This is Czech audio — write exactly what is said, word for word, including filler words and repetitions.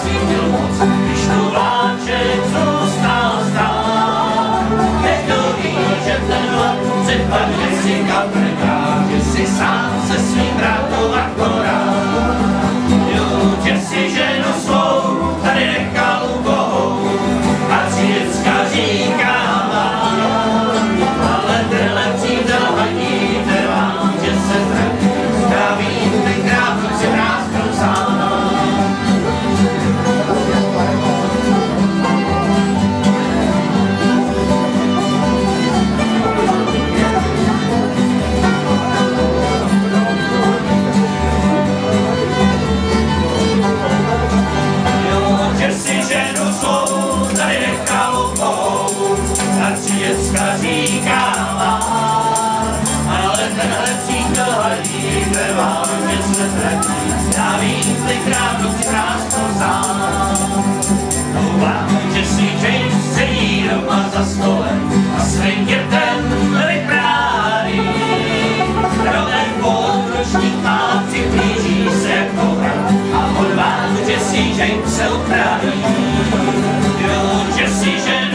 cítil moc, když tu vláček zůstal stát. Někdo ví, že ten vlak připadne si kaprka, že si sám se svým brátou akorát. Jo, že si ženu svou tady nechal ubohou a cílická říká vám, ale tenhle přítel hadí trvám, že se zraní, zdraví tenkrát si vrázkl sám. Cílecká říká vám, ale tenhle přítel hadí trvám, že se ztratí. Já vím, tenkrát noci vrázkl sám. Doufám, že si James sedí doma za stolem a svým dětem vypráví. Rovek polnočník má, přiblíží se jako hrad a odvám, že si James se upraví. Jo, že si žen